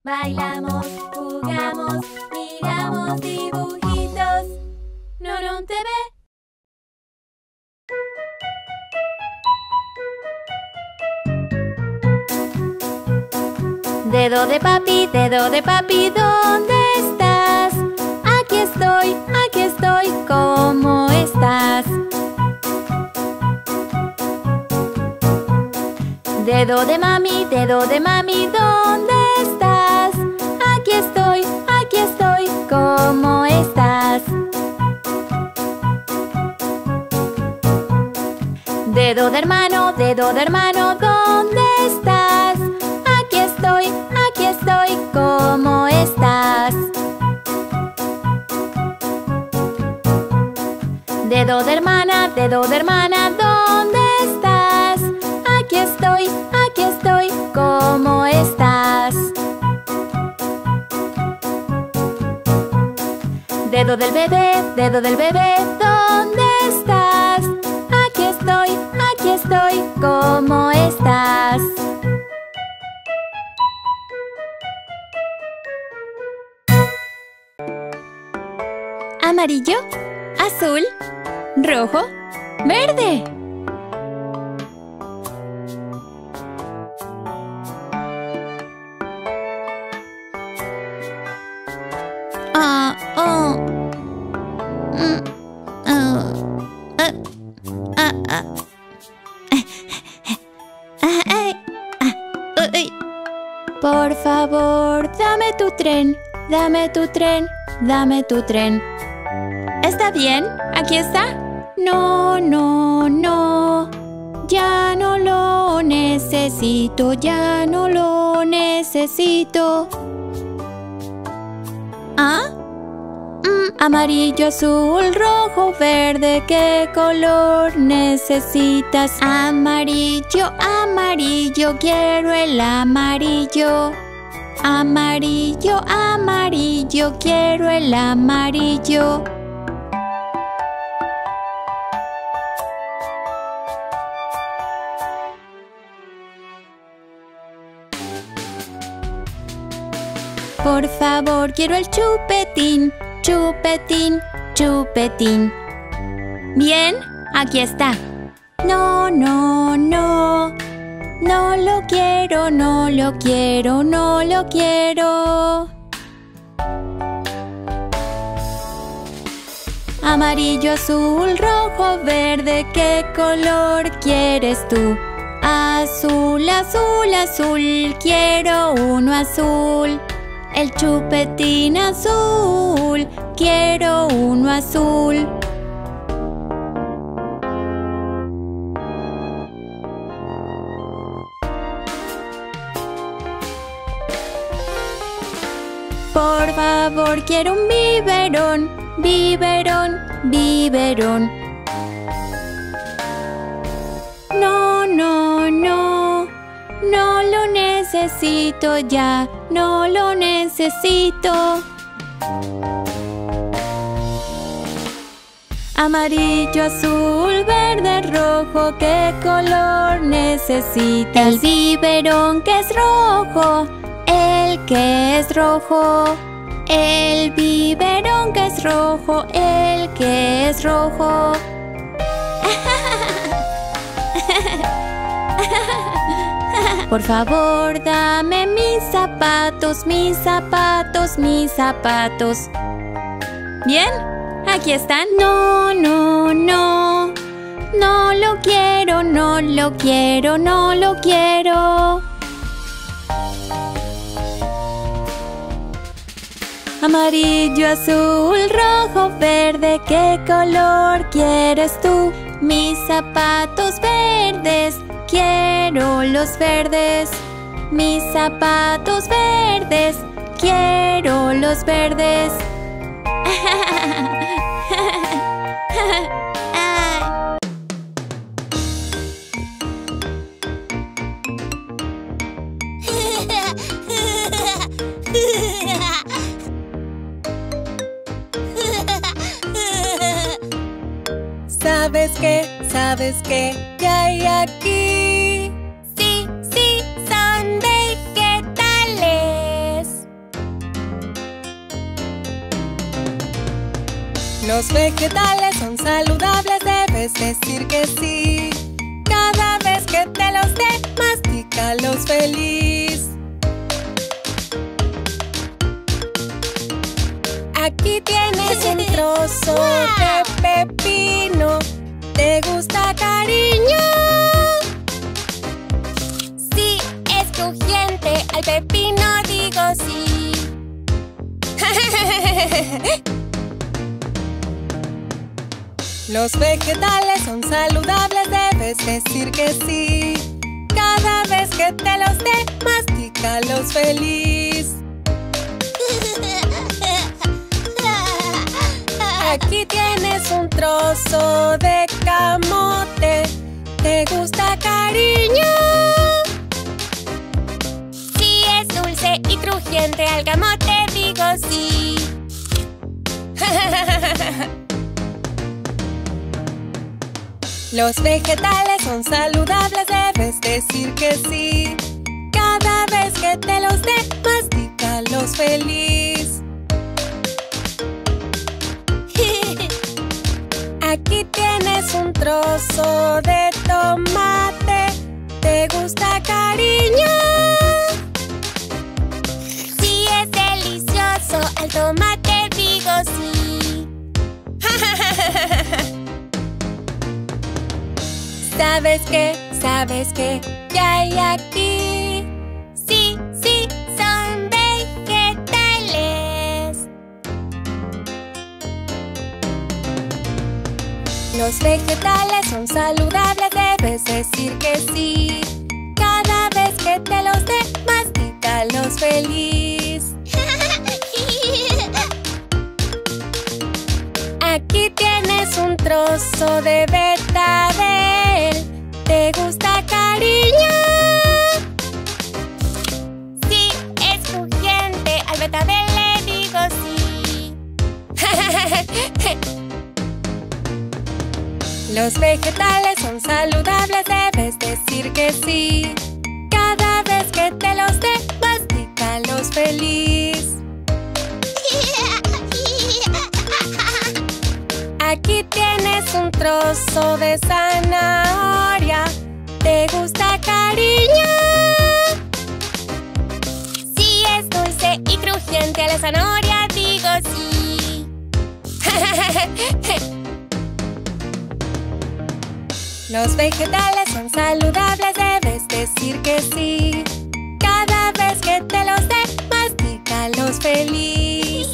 Bailamos, jugamos, miramos dibujitos. Nonón TV. Dedo de papi, ¿dónde estás? Aquí estoy, ¿cómo estás? Dedo de mami, ¿dónde estás? Aquí estoy, ¿cómo estás? Dedo de hermano, ¿dónde estás? Aquí estoy, ¿cómo estás? Dedo de hermana, ¿dónde estás? Aquí estoy, ¿cómo estás? Dedo del bebé, ¿dónde estás? Aquí estoy, ¿cómo estás? Amarillo, azul, rojo, verde. Por favor, dame tu tren, dame tu tren, dame tu tren. ¿Está bien? ¿Aquí está? No, no, no. Ya no lo necesito, ya no lo necesito. ¿Ah? Amarillo, azul, rojo, verde, ¿qué color necesitas? Amarillo, amarillo, quiero el amarillo. Amarillo, amarillo, quiero el amarillo. Por favor, quiero el chupetín, chupetín, chupetín. Bien, aquí está. No, no, no. No lo quiero, no lo quiero, no lo quiero. Amarillo, azul, rojo, verde, ¿qué color quieres tú? Azul, azul, azul, quiero uno azul. El chupetín azul, quiero uno azul. Por favor, quiero un biberón, biberón, biberón. No, no, no, no lo necesito ya, no lo necesito. Amarillo, azul, verde, rojo, ¿qué color necesitas? El biberón que es rojo, el que es rojo. El biberón que es rojo, el que es rojo. Por favor, dame mis zapatos, mis zapatos, mis zapatos. Bien, aquí están. No, no, no. No lo quiero, no lo quiero, no lo quiero. Amarillo, azul, rojo, verde, ¿qué color quieres tú? Mis zapatos verdes, quiero los verdes. Mis zapatos verdes, quiero los verdes. ¿Sabes qué? ¿Qué hay aquí? Sí, sí, Sunday, ¿qué tal es? Los vegetales son saludables, debes decir que sí. Cada vez que te los dé, mastícalos feliz. Aquí tienes un trozo de pepino. ¿Te gusta, cariño? Sí, es crujiente. Al pepino digo sí. Los vegetales son saludables, debes decir que sí. Cada vez que te los dé, mastícalos feliz. Aquí tienes un trozo de camote. ¿Te gusta, cariño? Sí, es dulce y crujiente. Al camote digo sí. Los vegetales son saludables, debes decir que sí. Cada vez que te los dé, mastícalos feliz. Aquí tienes un trozo de tomate. ¿Te gusta, cariño? Sí, es delicioso. Al tomate digo sí. ¿Sabes qué? ¿Qué hay aquí? Sí, sí, son vegetales. Los vegetales son saludables, debes decir que sí. Cada vez que te los dé, mastícalos feliz. Aquí tienes un trozo de betabel. ¿Te gusta, cariño? Sí, es crujiente. Al betabel le digo sí. Los vegetales son saludables, debes decir que sí. Cada vez que te los dé, mastícalos feliz. Aquí tienes un trozo de zanahoria. ¿Te gusta, cariño? Sí, es dulce y crujiente. A la zanahoria digo sí. Los vegetales son saludables, debes decir que sí. Cada vez que te los dé, mastícalos feliz.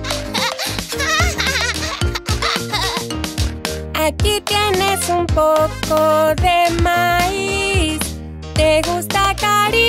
Aquí tienes un poco de maíz. ¿Te gusta, cariño?